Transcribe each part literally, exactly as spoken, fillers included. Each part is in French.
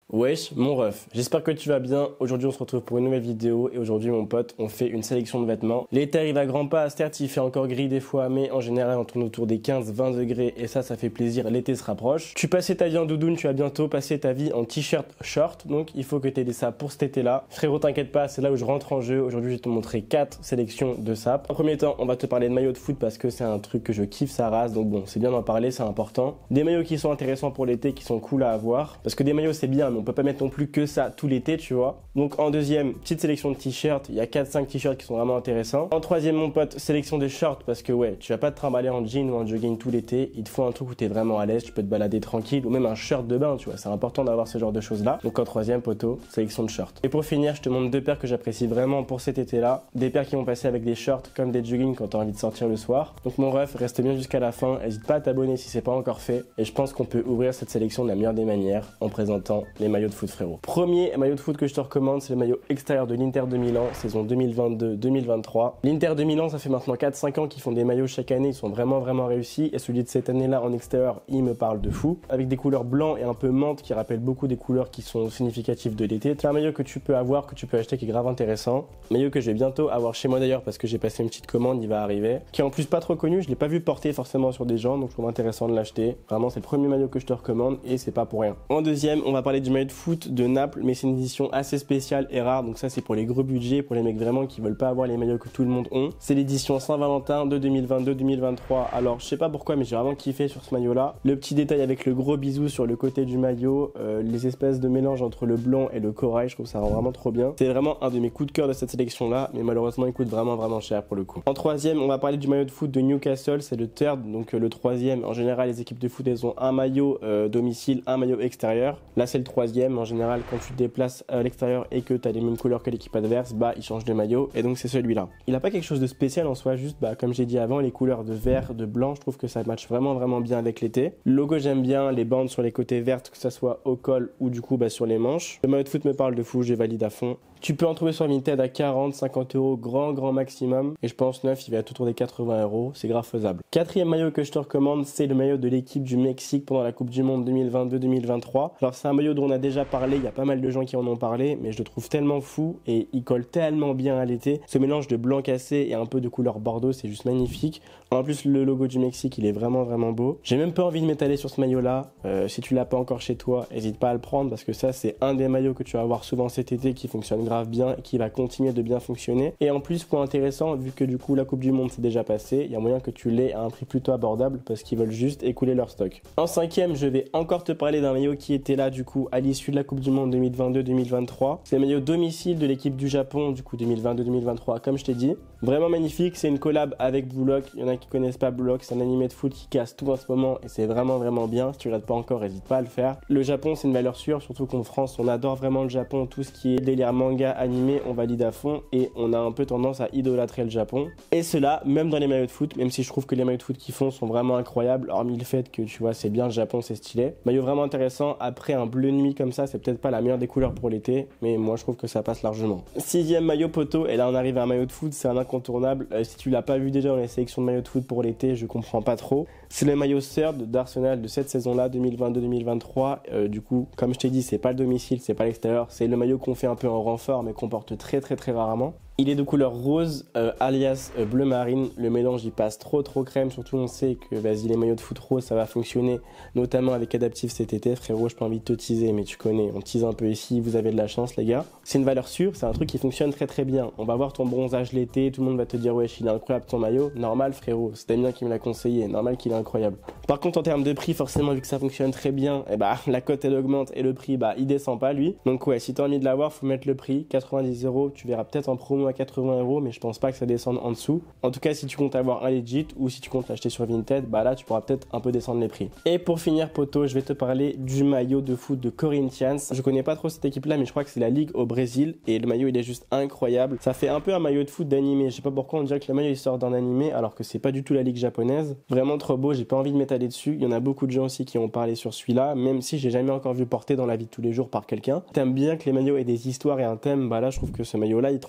Wesh, mon ref, j'espère que tu vas bien. Aujourd'hui on se retrouve pour une nouvelle vidéo et aujourd'hui mon pote, on fait une sélection de vêtements. L'été arrive à grands pas, certes il fait encore gris des fois, mais en général on tourne autour des quinze vingt degrés et ça, ça fait plaisir, l'été se rapproche. Tu passais ta vie en doudoune, tu vas bientôt passer ta vie en t-shirt short, donc il faut que tu aies des sapes pour cet été-là. Frérot, t'inquiète pas, c'est là où je rentre en jeu. Aujourd'hui je vais te montrer quatre sélections de sapes. En premier temps, on va te parler de maillots de foot parce que c'est un truc que je kiffe sa race, donc bon, c'est bien d'en parler, c'est important. Des maillots qui sont intéressants pour l'été, qui sont cool à avoir, parce que des maillots c'est bien, mais on peut pas mettre non plus que ça tout l'été, tu vois. Donc en deuxième, petite sélection de t-shirts, il y a quatre cinq t-shirts qui sont vraiment intéressants. En troisième, mon pote, sélection de shorts, parce que ouais, tu vas pas te trimballer en jean ou en jogging tout l'été, il te faut un truc où tu es vraiment à l'aise, tu peux te balader tranquille, ou même un shirt de bain, tu vois, c'est important d'avoir ce genre de choses là. Donc en troisième, poteau, sélection de shorts. Et pour finir, je te montre deux paires que j'apprécie vraiment pour cet été là, des paires qui vont passer avec des shorts comme des jogging quand tu as envie de sortir le soir. Donc mon ref, reste bien jusqu'à la fin, n'hésite pas à t'abonner si c'est pas encore fait, et je pense qu'on peut ouvrir cette sélection de la meilleure des manières en présentant les maillots de foot, frérot. Premier maillot de foot que je te recommande, c'est le maillot extérieur de l'Inter de Milan, saison deux mille vingt-deux deux mille vingt-trois. L'Inter de Milan, ça fait maintenant quatre cinq ans qu'ils font des maillots chaque année, ils sont vraiment vraiment réussis, et celui de cette année-là en extérieur, il me parle de fou, avec des couleurs blancs et un peu menthe qui rappellent beaucoup des couleurs qui sont significatives de l'été. C'est un maillot que tu peux avoir, que tu peux acheter, qui est grave intéressant. Maillot que je vais bientôt avoir chez moi d'ailleurs parce que j'ai passé une petite commande, il va arriver, qui est en plus pas trop connu, je l'ai pas vu porter forcément sur des gens, donc je trouve intéressant de l'acheter. Vraiment, c'est le premier maillot que je te recommande et c'est pas pour rien. En deuxième, on va parler du maillot de foot de Naples, mais c'est une édition assez spéciale et rare, donc ça c'est pour les gros budgets, pour les mecs vraiment qui veulent pas avoir les maillots que tout le monde ont. C'est l'édition Saint-Valentin de deux mille vingt-deux deux mille vingt-trois. Alors je sais pas pourquoi, mais j'ai vraiment kiffé sur ce maillot là. Le petit détail avec le gros bisou sur le côté du maillot, euh, les espèces de mélange entre le blanc et le corail, je trouve ça rend vraiment trop bien. C'est vraiment un de mes coups de cœur de cette sélection là, mais malheureusement il coûte vraiment vraiment cher pour le coup. En troisième, on va parler du maillot de foot de Newcastle, c'est le third, donc euh, le troisième. En général les équipes de foot elles ont un maillot euh, domicile, un maillot extérieur. Là c'est le troisième. En général quand tu te déplaces à l'extérieur et que tu as les mêmes couleurs que l'équipe adverse, bah il change de maillot et donc c'est celui-là. Il n'a pas quelque chose de spécial en soi, juste bah comme j'ai dit avant, les couleurs de vert, de blanc, je trouve que ça match vraiment vraiment bien avec l'été. Le logo j'aime bien, les bandes sur les côtés vertes, que ça soit au col ou du coup bah sur les manches. Le maillot de foot me parle de fou, je valide à fond. Tu peux en trouver sur Vinted à quarante cinquante euros grand grand maximum et je pense neuf il va être autour des quatre-vingts euros, c'est grave faisable. Quatrième maillot que je te recommande, c'est le maillot de l'équipe du Mexique pendant la Coupe du Monde deux mille vingt-deux deux mille vingt-trois. Alors c'est un maillot dont on a déjà parlé, il y a pas mal de gens qui en ont parlé, mais je le trouve tellement fou et il colle tellement bien à l'été. Ce mélange de blanc cassé et un peu de couleur bordeaux, c'est juste magnifique. En plus le logo du Mexique il est vraiment vraiment beau. J'ai même pas envie de m'étaler sur ce maillot là, euh, si tu l'as pas encore chez toi, n'hésite pas à le prendre parce que ça c'est un des maillots que tu vas avoir souvent cet été qui fonctionne grave bien et qui va continuer de bien fonctionner. Et en plus, point intéressant, vu que du coup la Coupe du Monde s'est déjà passée, il y a moyen que tu l'aies à un prix plutôt abordable parce qu'ils veulent juste écouler leur stock. En cinquième, je vais encore te parler d'un maillot qui était là du coup à l'issue de la Coupe du Monde deux mille vingt-deux deux mille vingt-trois. C'est le maillot domicile de l'équipe du Japon du coup deux mille vingt-deux deux mille vingt-trois, comme je t'ai dit. Vraiment magnifique, c'est une collab avec Blue Lock. Il y en a qui connaissent pas Blue Lock, c'est un animé de foot qui casse tout en ce moment et c'est vraiment vraiment bien. Si tu regardes pas encore, n'hésite pas à le faire. Le Japon, c'est une valeur sûre, surtout qu'en France, on adore vraiment le Japon, tout ce qui est délire manga, animé, on valide à fond et on a un peu tendance à idolâtrer le Japon. Et cela, même dans les maillots de foot, même si je trouve que les maillots de foot qu'ils font sont vraiment incroyables, hormis le fait que tu vois, c'est bien le Japon, c'est stylé. Maillot vraiment intéressant, après un bleu nuit comme ça, c'est peut-être pas la meilleure des couleurs pour l'été, mais moi je trouve que ça passe largement. Sixième maillot poteau, et là on arrive à un maillot de foot, c'est un incontournable. Euh, si tu l'as pas vu déjà dans les sélections de maillots de foot pour l'été, je comprends pas trop. C'est le maillot third d'Arsenal de cette saison-là, deux mille vingt-deux deux mille vingt-trois. Euh, du coup, comme je t'ai dit, c'est pas le domicile, c'est pas l'extérieur, c'est le maillot qu'on fait un peu en renfort, mais qu'on porte très très très rarement. Il est de couleur rose, euh, alias euh, bleu marine. Le mélange il passe trop trop crème. Surtout on sait que vas-y les maillots de foot rose ça va fonctionner, notamment avec Adaptive cet été. Frérot, je pas envie de te teaser, mais tu connais, on tease un peu ici. Vous avez de la chance les gars. C'est une valeur sûre, c'est un truc qui fonctionne très très bien. On va voir ton bronzage l'été, tout le monde va te dire wesh il est incroyable ton maillot. Normal frérot, c'est Damien qui me l'a conseillé. Normal qu'il est incroyable. Par contre en termes de prix, forcément vu que ça fonctionne très bien, et bah la cote elle augmente et le prix bah il descend pas lui. Donc ouais, si t'as envie de l'avoir, faut mettre le prix quatre-vingt-dix euros. Tu verras peut-être en promo à quatre-vingts euros, mais je pense pas que ça descende en dessous. En tout cas, si tu comptes avoir un legit ou si tu comptes l'acheter sur Vinted, bah là tu pourras peut-être un peu descendre les prix. Et pour finir, poto, je vais te parler du maillot de foot de Corinthians. Je connais pas trop cette équipe là, mais je crois que c'est la ligue au Brésil et le maillot il est juste incroyable. Ça fait un peu un maillot de foot d'animé. Je sais pas pourquoi on dirait que le maillot il sort d'un animé alors que c'est pas du tout la ligue japonaise. Vraiment trop beau, j'ai pas envie de m'étaler dessus. Il y en a beaucoup de gens aussi qui ont parlé sur celui-là, même si j'ai jamais encore vu porter dans la vie de tous les jours par quelqu'un. T'aimes bien que les maillots aient des histoires et un thème, bah là je trouve que ce maillot là il transporte vraiment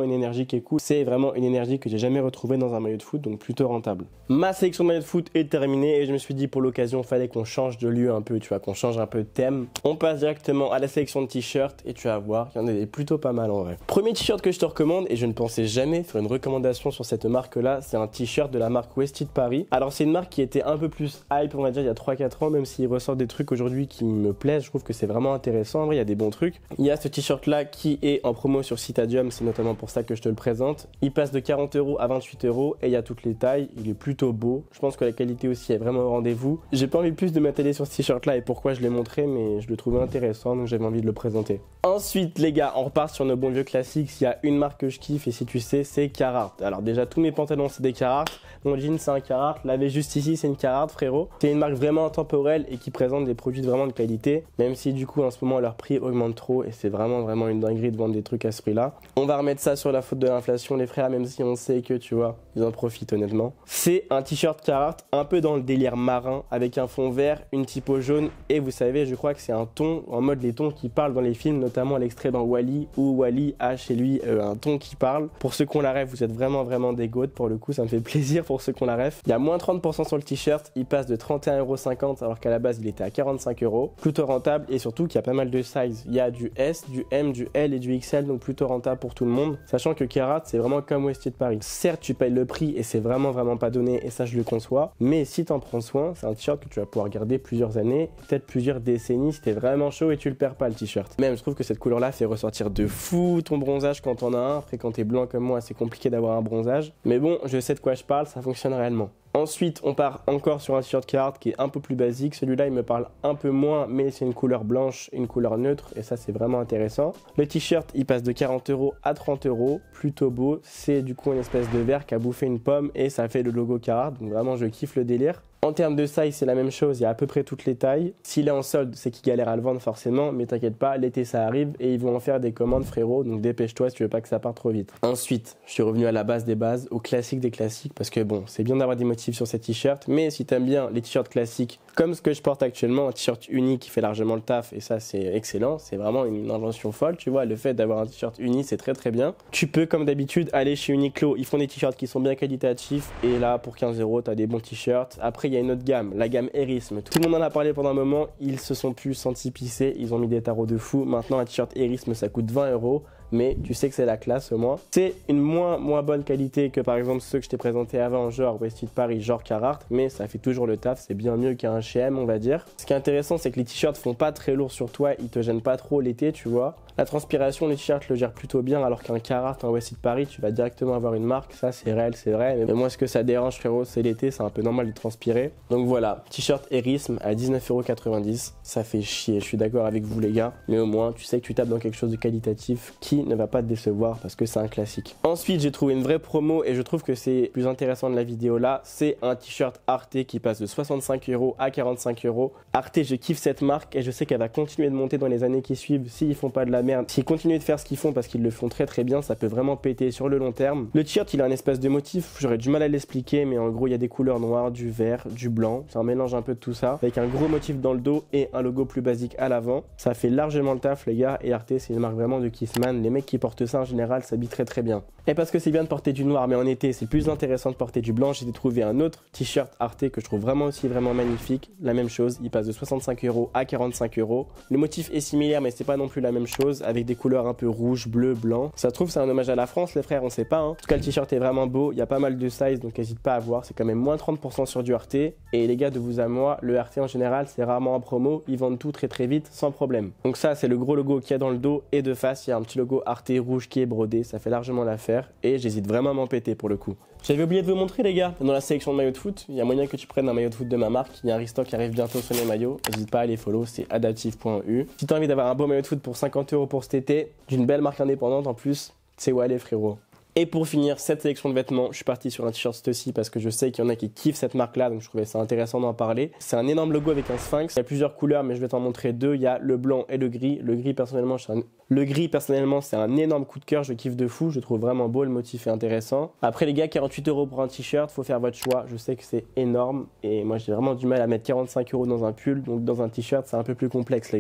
vraiment une énergie qui est cool. C'est vraiment une énergie que j'ai jamais retrouvée dans un maillot de foot, donc plutôt rentable. Ma sélection de maillots de foot est terminée et je me suis dit pour l'occasion, il fallait qu'on change de lieu un peu, tu vois, qu'on change un peu de thème. On passe directement à la sélection de t-shirts et tu vas voir, il y en a des plutôt pas mal en vrai. Premier t-shirt que je te recommande, et je ne pensais jamais faire une recommandation sur cette marque-là, c'est un t-shirt de la marque Wested Paris. Alors c'est une marque qui était un peu plus hype, on va dire, il y a trois quatre ans, même s'il ressort des trucs aujourd'hui qui me plaisent, je trouve que c'est vraiment intéressant. En vrai, il y a des bons trucs. Il y a ce t-shirt-là qui est en promo sur Citadium, c'est notamment pour ça que je te le présente. Il passe de quarante euros à vingt-huit euros et il y a toutes les tailles. Il est plutôt beau. Je pense que la qualité aussi est vraiment au rendez-vous. J'ai pas envie plus de m'atteler sur ce t-shirt-là et pourquoi je l'ai montré, mais je le trouvais intéressant, donc j'avais envie de le présenter. Ensuite, les gars, on repart sur nos bons vieux classiques. S'il y a une marque que je kiffe, et si tu sais, c'est Carhartt. Alors déjà, tous mes pantalons, c'est des Carhartt. Mon jean, c'est un Carhartt. La veste juste ici, c'est une Carhartt, frérot. C'est une marque vraiment intemporelle et qui présente des produits vraiment de qualité, même si du coup, en ce moment, leur prix augmente trop et c'est vraiment, vraiment une dinguerie de vendre des trucs à ce prix-là. On va remettre ça sur la faute de l'inflation, les frères, même si on sait que, tu vois, ils en profitent honnêtement. C'est un t-shirt Carhartt, un peu dans le délire marin, avec un fond vert, une typo jaune, et vous savez, je crois que c'est un ton, en mode les tons qui parlent dans les films, notamment l'extrait dans Wall-E, où Wall-E a chez lui euh, un ton qui parle. Pour ceux qui ont la ref, vous êtes vraiment, vraiment des goats, pour le coup, ça me fait plaisir pour ceux qui ont la ref. Il y a moins trente pour cent sur le t-shirt, il passe de trente et un euros cinquante, alors qu'à la base, il était à quarante-cinq euros. Plutôt rentable, et surtout qu'il y a pas mal de sizes. Il y a du S, du M, du L et du X L, donc plutôt rentable pour tout le monde. Sachant que Carhartt, c'est vraiment comme Wested Paris. Certes, tu payes le prix et c'est vraiment, vraiment pas donné, et ça, je le conçois. Mais si t'en prends soin, c'est un t-shirt que tu vas pouvoir garder plusieurs années, peut-être plusieurs décennies, si t'es vraiment chaud et tu le perds pas, le t-shirt. Même, je trouve que cette couleur-là fait ressortir de fou ton bronzage quand t'en as un. Après, quand t'es blanc comme moi, c'est compliqué d'avoir un bronzage. Mais bon, je sais de quoi je parle, ça fonctionne réellement. Ensuite, on part encore sur un t-shirt Carhartt qui est un peu plus basique. Celui-là, il me parle un peu moins, mais c'est une couleur blanche, une couleur neutre, et ça, c'est vraiment intéressant. Le t-shirt, il passe de quarante euros à trente euros, plutôt beau. C'est du coup une espèce de verre qui a bouffé une pomme, et ça fait le logo Carhartt, donc vraiment, je kiffe le délire. En termes de size, c'est la même chose, il y a à peu près toutes les tailles. S'il est en solde, c'est qu'il galère à le vendre forcément, mais t'inquiète pas, l'été ça arrive et ils vont en faire des commandes, frérot, donc dépêche-toi si tu veux pas que ça parte trop vite. Ensuite, je suis revenu à la base des bases, au classique des classiques, parce que bon, c'est bien d'avoir des motifs sur ces t-shirts, mais si t'aimes bien les t-shirts classiques, comme ce que je porte actuellement, un t-shirt uni qui fait largement le taf, et ça c'est excellent, c'est vraiment une invention folle, tu vois, le fait d'avoir un t-shirt uni, c'est très très bien. Tu peux, comme d'habitude, aller chez Uniqlo, ils font des t-shirts qui sont bien qualitatifs, et là, pour quinze euros, t'as des bons t-shirts. Après, il y a une autre gamme, la gamme Erisme. Tout le monde en a parlé pendant un moment, ils se sont plus sentis pisser, ils ont mis des tarots de fou. Maintenant, un t-shirt Erisme, ça coûte vingt euros. Mais tu sais que c'est la classe au moins. C'est une moins, moins bonne qualité que par exemple ceux que je t'ai présentés avant, genre Wested Paris, genre Carhartt, mais ça fait toujours le taf, c'est bien mieux qu'un H et M on va dire. Ce qui est intéressant, c'est que les t-shirts font pas très lourd sur toi, ils te gênent pas trop l'été, tu vois. La transpiration, les t-shirts le gèrent plutôt bien, alors qu'un Carhartt, un Wested Paris, tu vas directement avoir une marque, ça c'est réel, c'est vrai. Mais moi, ce que ça dérange, frérot, c'est l'été, c'est un peu normal de transpirer. Donc voilà, t-shirt Erisme à dix-neuf euros quatre-vingt-dix, ça fait chier, je suis d'accord avec vous les gars, mais au moins tu sais que tu tapes dans quelque chose de qualitatif qui ne va pas te décevoir parce que c'est un classique. Ensuite, j'ai trouvé une vraie promo et je trouve que c'est plus intéressant de la vidéo là, c'est un t-shirt Arte qui passe de soixante-cinq euros à quarante-cinq euros. Arte, je kiffe cette marque et je sais qu'elle va continuer de monter dans les années qui suivent s'ils font pas de la merde. S'ils continuent de faire ce qu'ils font parce qu'ils le font très très bien, ça peut vraiment péter sur le long terme. Le t-shirt, il a un espèce de motif, j'aurais du mal à l'expliquer, mais en gros, il y a des couleurs noires, du vert, du blanc, c'est un mélange un peu de tout ça, avec un gros motif dans le dos et un logo plus basique à l'avant. Ça fait largement le taf les gars, et Arte, c'est une marque vraiment de Kissman. Les mecs qui portent ça en général s'habillent très très bien. Et parce que c'est bien de porter du noir, mais en été c'est plus intéressant de porter du blanc, j'ai trouvé un autre t-shirt Arte que je trouve vraiment aussi vraiment magnifique. La même chose, il passe de soixante-cinq euros à quarante-cinq euros. Le motif est similaire, mais c'est pas non plus la même chose, avec des couleurs un peu rouge, bleu, blanc. Ça se trouve c'est un hommage à la France les frères, on sait pas. Hein. En tout cas le t-shirt est vraiment beau, il y a pas mal de size, donc n'hésite pas à voir. C'est quand même moins trente pour cent sur du Arte. Et les gars, de vous à moi, le Arte en général c'est rarement en promo, ils vendent tout très très vite sans problème. Donc ça c'est le gros logo qu'il y a dans le dos, et de face il y a un petit logo Arte rouge qui est brodé, ça fait largement l'affaire et j'hésite vraiment à m'empêter pour le coup. J'avais oublié de vous montrer les gars, dans la sélection de maillots de foot, il y a moyen que tu prennes un maillot de foot de ma marque, il y a un restock qui arrive bientôt sur les maillots, n'hésite pas à les follow, c'est adaptive point e u. Si tu as envie d'avoir un beau maillot de foot pour cinquante euros pour cet été, d'une belle marque indépendante en plus, c'est où aller frérot. Et pour finir cette sélection de vêtements, je suis parti sur un t-shirt Stussy parce que je sais qu'il y en a qui kiffent cette marque-là, donc je trouvais ça intéressant d'en parler. C'est un énorme logo avec un sphinx. Il y a plusieurs couleurs, mais je vais t'en montrer deux. Il y a le blanc et le gris. Le gris, personnellement, un... le gris, personnellement, c'est un énorme coup de cœur. Je kiffe de fou. Je trouve vraiment beau. Le motif est intéressant. Après, les gars, quarante-huit euros pour un t-shirt. Faut faire votre choix. Je sais que c'est énorme. Et moi, j'ai vraiment du mal à mettre quarante-cinq euros dans un pull. Donc, dans un t-shirt, c'est un peu plus complexe, les gars.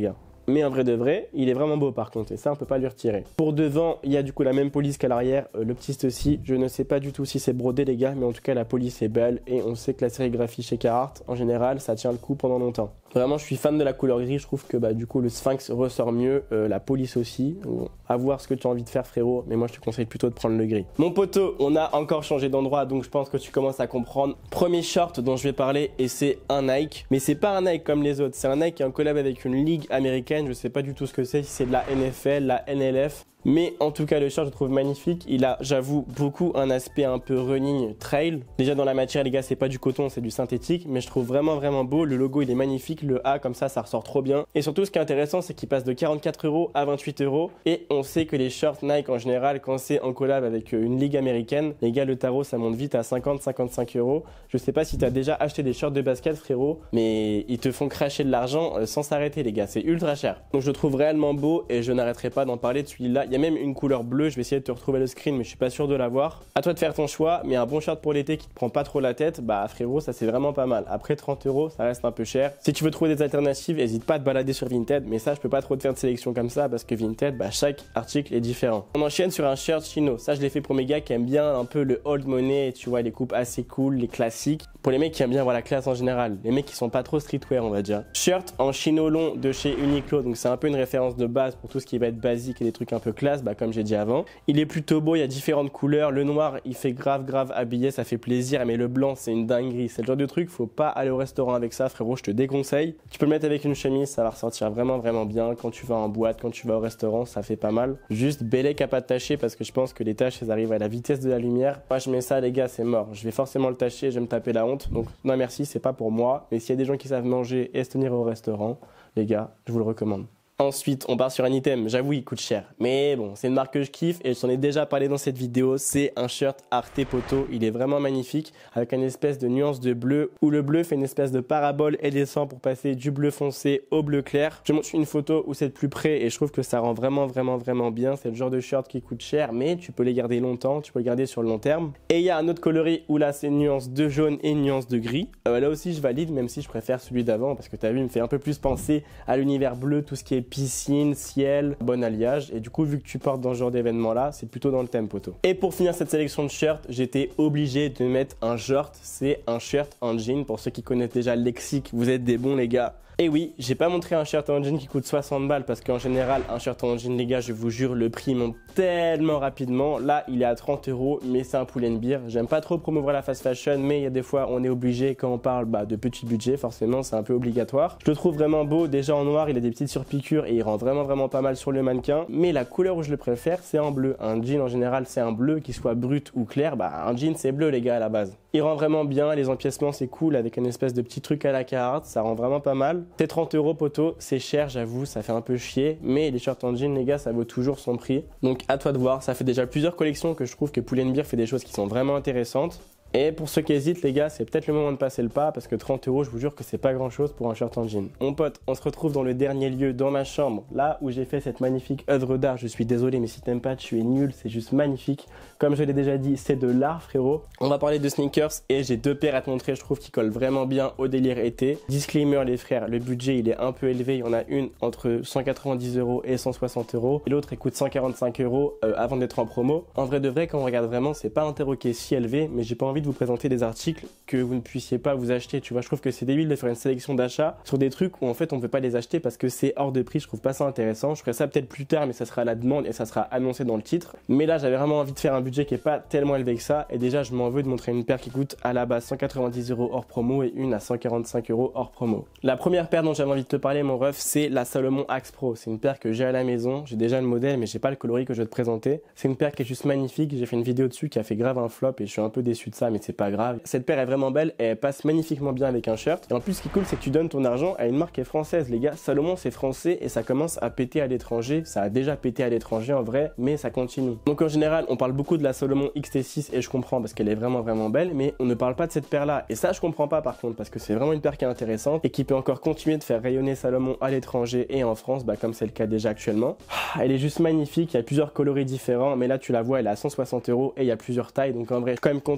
mais en vrai de vrai, il est vraiment beau par contre, et ça on peut pas lui retirer. Pour devant, il y a du coup la même police qu'à l'arrière, euh, le petit aussi, je ne sais pas du tout si c'est brodé les gars, mais en tout cas la police est belle, et on sait que la sérigraphie chez Carhartt, en général, ça tient le coup pendant longtemps. Vraiment, je suis fan de la couleur gris, je trouve que bah, du coup le Sphinx ressort mieux, euh, la police aussi. Bon, à voir ce que tu as envie de faire frérot, mais moi je te conseille plutôt de prendre le gris. Mon poteau, on a encore changé d'endroit, donc je pense que tu commences à comprendre. Premier short dont je vais parler, et c'est un Nike, mais c'est pas un Nike comme les autres, c'est un Nike qui est en collab avec une ligue américaine, je sais pas du tout ce que c'est, si c'est de la N F L, la N L F. Mais en tout cas, le short, je trouve magnifique. Il a, j'avoue, beaucoup un aspect un peu running trail. Déjà, dans la matière, les gars, c'est pas du coton, c'est du synthétique. Mais je trouve vraiment, vraiment beau. Le logo, il est magnifique. Le A, comme ça, ça ressort trop bien. Et surtout, ce qui est intéressant, c'est qu'il passe de quarante-quatre euros à vingt-huit euros. Et on sait que les shorts Nike, en général, quand c'est en collab avec une ligue américaine, les gars, le tarot, ça monte vite à cinquante à cinquante-cinq euros. Je sais pas si tu as déjà acheté des shorts de basket, frérot, mais ils te font cracher de l'argent sans s'arrêter, les gars. C'est ultra cher. Donc, je le trouve réellement beau et je n'arrêterai pas d'en parler de celui-là. Il y a même une couleur bleue, je vais essayer de te retrouver le screen mais je suis pas sûr de l'avoir. À toi de faire ton choix, mais un bon short pour l'été qui te prend pas trop la tête, bah frérot ça c'est vraiment pas mal. Après trente euros ça reste un peu cher. Si tu veux trouver des alternatives, n'hésite pas à te balader sur Vinted, mais ça je peux pas trop te faire de sélection comme ça parce que Vinted, bah chaque article est différent. On enchaîne sur un shirt chino, ça je l'ai fait pour mes gars qui aiment bien un peu le old money, tu vois les coupes assez cool, les classiques. Pour les mecs qui aiment bien voir la classe en général, les mecs qui sont pas trop streetwear on va dire. Shirt en chino long de chez Uniqlo, donc c'est un peu une référence de base pour tout ce qui va être basique et des trucs un peu classe, bah comme j'ai dit avant. Il est plutôt beau, il y a différentes couleurs. Le noir, il fait grave, grave habillé, ça fait plaisir. Mais le blanc, c'est une dinguerie. C'est le genre de truc, faut pas aller au restaurant avec ça, frérot. Je te déconseille. Tu peux le mettre avec une chemise, ça va ressortir vraiment, vraiment bien. Quand tu vas en boîte, quand tu vas au restaurant, ça fait pas mal. Juste bélec à pas te tacher parce que je pense que les taches, elles arrivent à la vitesse de la lumière. Moi, je mets ça, les gars, c'est mort. Je vais forcément le tacher, je vais me taper la honte. Donc, non, merci, c'est pas pour moi. Mais s'il y a des gens qui savent manger et se tenir au restaurant, les gars, je vous le recommande. Ensuite, on part sur un item, j'avoue il coûte cher, mais bon, c'est une marque que je kiffe et je t'en ai déjà parlé dans cette vidéo, c'est un shirt Arte Poto, il est vraiment magnifique, avec une espèce de nuance de bleu, où le bleu fait une espèce de parabole et descend pour passer du bleu foncé au bleu clair. Je montre une photo où c'est de plus près et je trouve que ça rend vraiment, vraiment, vraiment bien, c'est le genre de shirt qui coûte cher, mais tu peux les garder longtemps, tu peux les garder sur le long terme. Et il y a un autre coloris où là c'est une nuance de jaune et une nuance de gris, euh, là aussi je valide, même si je préfère celui d'avant, parce que t'as vu, il me fait un peu plus penser à l'univers bleu, tout ce qui est piscine, ciel, bon alliage. Et du coup, vu que tu portes dans ce genre d'événement là, c'est plutôt dans le thème poteau. Et pour finir cette sélection de shirts, j'étais obligé de mettre un short. C'est un shirt en jean. Pour ceux qui connaissent déjà le lexique, vous êtes des bons les gars. Et oui, j'ai pas montré un shirt en jean qui coûte soixante balles parce qu'en général, un shirt en jean, les gars, je vous jure, le prix monte tellement rapidement. Là, il est à trente euros, mais c'est un Pull and Bear. J'aime pas trop promouvoir la fast fashion, mais il y a des fois, on est obligé quand on parle bah, de petit budget, forcément, c'est un peu obligatoire. Je le trouve vraiment beau. Déjà en noir, il a des petites surpiqûres et il rend vraiment, vraiment pas mal sur le mannequin. Mais la couleur où je le préfère, c'est en bleu. Un jean, en général, c'est un bleu, qu'il soit brut ou clair. Bah, un jean, c'est bleu, les gars, à la base. Il rend vraiment bien. Les empiècements, c'est cool avec une espèce de petit truc à la Carhartt. Ça rend vraiment pas mal. C'est trente euros poteau, c'est cher, j'avoue, ça fait un peu chier, mais les shirts en jean, les gars, ça vaut toujours son prix. Donc à toi de voir, ça fait déjà plusieurs collections que je trouve que Pull and Bear fait des choses qui sont vraiment intéressantes. Et pour ceux qui hésitent, les gars, c'est peut-être le moment de passer le pas parce que trente euros, je vous jure que c'est pas grand chose pour un shirt en jean. Mon pote, on se retrouve dans le dernier lieu, dans ma chambre, là où j'ai fait cette magnifique œuvre d'art. Je suis désolé, mais si t'aimes pas, tu es nul, c'est juste magnifique. Comme je l'ai déjà dit, c'est de l'art, frérot. On va parler de sneakers et j'ai deux paires à te montrer, je trouve, qui collent vraiment bien au délire été. Disclaimer, les frères, le budget il est un peu élevé. Il y en a une entre cent quatre-vingt-dix euros et cent soixante euros et l'autre elle coûte cent quarante-cinq euros euh, avant d'être en promo. En vrai de vrai, quand on regarde vraiment, c'est pas un terreau qui est si élevé, mais j'ai pas envie de vous présenter des articles que vous ne puissiez pas vous acheter, tu vois. Je trouve que c'est débile de faire une sélection d'achats sur des trucs où en fait on ne peut pas les acheter parce que c'est hors de prix. Je trouve pas ça intéressant. Je ferai ça peut-être plus tard, mais ça sera à la demande et ça sera annoncé dans le titre. Mais là, j'avais vraiment envie de faire un budget qui est pas tellement élevé que ça. Et déjà, je m'en veux de montrer une paire qui coûte à la base cent quatre-vingt-dix euros hors promo et une à cent quarante-cinq euros hors promo. La première paire dont j'avais envie de te parler, mon ref, c'est la Salomon Axe Pro. C'est une paire que j'ai à la maison. J'ai déjà le modèle, mais j'ai pas le coloris que je vais te présenter. C'est une paire qui est juste magnifique. J'ai fait une vidéo dessus qui a fait grave un flop et je suis un peu déçu de ça, mais c'est pas grave. Cette paire est vraiment belle et elle passe magnifiquement bien avec un shirt. Et en plus, ce qui est cool, c'est que tu donnes ton argent à une marque qui est française, les gars. Salomon, c'est français et ça commence à péter à l'étranger. Ça a déjà pété à l'étranger en vrai, mais ça continue. Donc en général, on parle beaucoup de la Salomon X T six et je comprends parce qu'elle est vraiment vraiment belle, mais on ne parle pas de cette paire là. Et ça, je comprends pas par contre parce que c'est vraiment une paire qui est intéressante et qui peut encore continuer de faire rayonner Salomon à l'étranger et en France, bah, comme c'est le cas déjà actuellement. Elle est juste magnifique. Il y a plusieurs coloris différents, mais là tu la vois, elle est à cent soixante euros et il y a plusieurs tailles. Donc en vrai, je suis quand même content de te l'avoir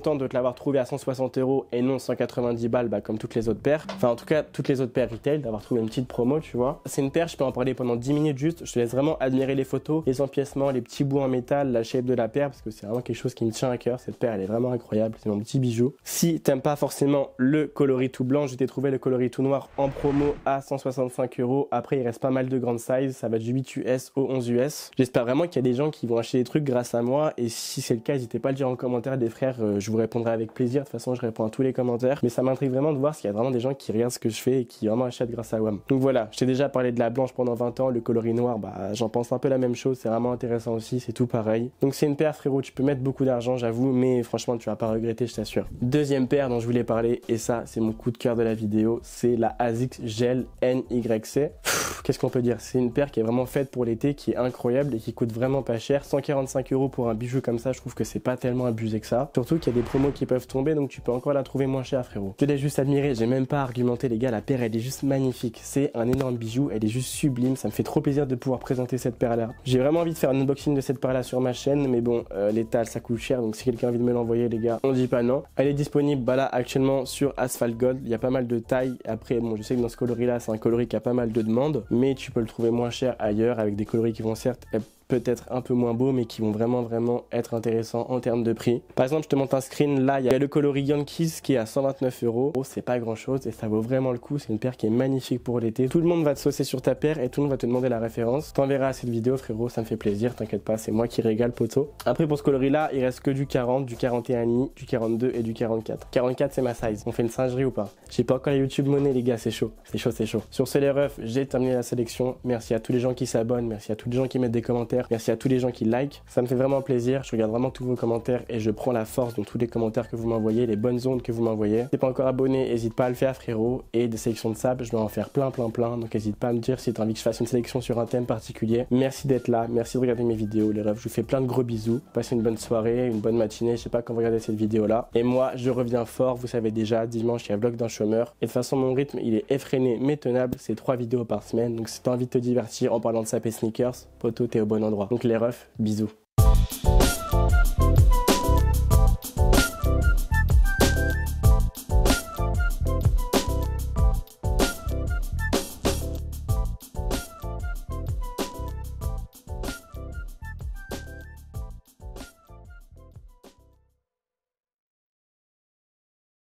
l'avoir trouvé à cent soixante euros et non cent quatre-vingt-dix balles bah, comme toutes les autres paires. Enfin en tout cas toutes les autres paires retail, d'avoir trouvé une petite promo tu vois. C'est une paire, je peux en parler pendant dix minutes juste, je te laisse vraiment admirer les photos, les empiècements, les petits bouts en métal, la shape de la paire parce que c'est vraiment quelque chose qui me tient à cœur. Cette paire elle est vraiment incroyable, c'est mon petit bijou. Si t'aimes pas forcément le coloris tout blanc, je t'ai trouvé le coloris tout noir en promo à cent soixante-cinq euros. Après il reste pas mal de grandes sizes, ça va du huit U S au onze U S. J'espère vraiment qu'il y a des gens qui vont acheter des trucs grâce à moi et si c'est le cas n'hésitez pas à le dire en commentaire des frères, euh, je vous répondrai avec plaisir. De toute façon je réponds à tous les commentaires mais ça m'intrigue vraiment de voir s'il y a vraiment des gens qui regardent ce que je fais et qui vraiment achètent grâce à W A M. Donc voilà, je t'ai déjà parlé de la blanche pendant vingt ans, le coloris noir bah j'en pense un peu la même chose, c'est vraiment intéressant aussi, c'est tout pareil. Donc c'est une paire frérot, tu peux mettre beaucoup d'argent j'avoue mais franchement tu vas pas regretter je t'assure. Deuxième paire dont je voulais parler et ça c'est mon coup de cœur de la vidéo, c'est la ASICS Gel N Y C. Qu'est-ce qu'on peut dire? C'est une paire qui est vraiment faite pour l'été, qui est incroyable et qui coûte vraiment pas cher. cent quarante-cinq euros pour un bijou comme ça, je trouve que c'est pas tellement abusé que ça. Surtout qu'il y a des promos qui peuvent tomber, donc tu peux encore la trouver moins chère, frérot. Je te laisse juste admirer, j'ai même pas argumenté, les gars. La paire, elle est juste magnifique. C'est un énorme bijou, elle est juste sublime. Ça me fait trop plaisir de pouvoir présenter cette paire-là. J'ai vraiment envie de faire un unboxing de cette paire-là sur ma chaîne, mais bon, euh, l'étal, ça coûte cher, donc si quelqu'un a envie de me l'envoyer, les gars, on dit pas non. Elle est disponible, bah là, actuellement sur Asphalt Gold. Il y a pas mal de tailles. Après, bon, je sais que dans ce coloris-là, c'est un coloris qui a pas mal de demandes, mais tu peux le trouver moins cher ailleurs avec des coloris qui vont certes peut-être un peu moins beaux mais qui vont vraiment vraiment être intéressants en termes de prix. Par exemple je te montre un screen, là il y a le coloris Yankees qui est à cent vingt-neuf euros. Oh, c'est pas grand chose et ça vaut vraiment le coup, c'est une paire qui est magnifique pour l'été. Tout le monde va te saucer sur ta paire et tout le monde va te demander la référence. T'enverras cette vidéo frérot, ça me fait plaisir, t'inquiète pas, c'est moi qui régale poteau. Après pour ce coloris là il reste que du quarante, du quarante et un demi, du quarante-deux et du quarante-quatre. quarante-quatre c'est ma size, on fait une singerie ou pas? J'ai pas encore la YouTube monnaie les gars, c'est chaud, c'est chaud, c'est chaud. Sur ce les refs, j'ai terminé la sélection. Merci à tous les gens qui s'abonnent, merci à tous les gens qui mettent des commentaires, merci à tous les gens qui like, ça me fait vraiment plaisir, je regarde vraiment tous vos commentaires et je prends la force dans tous les commentaires que vous m'envoyez, les bonnes ondes que vous m'envoyez. Si t'es pas encore abonné, n'hésite pas à le faire frérot, et des sélections de sable, je vais en faire plein plein plein, donc n'hésite pas à me dire si tu as envie que je fasse une sélection sur un thème particulier. Merci d'être là, merci de regarder mes vidéos les refs, je vous fais plein de gros bisous, passez une bonne soirée, une bonne matinée, je sais pas quand vous regardez cette vidéo là, et moi je reviens fort, vous savez déjà, dimanche il y a vlog d'un chômeur, et de toute façon mon rythme il est effréné mais tenable, c'est trois vidéos par semaine, donc si t'as envie de te divertir en parlant de sap et sneakers, poto t'es au bon endroit. Donc les refs, bisous.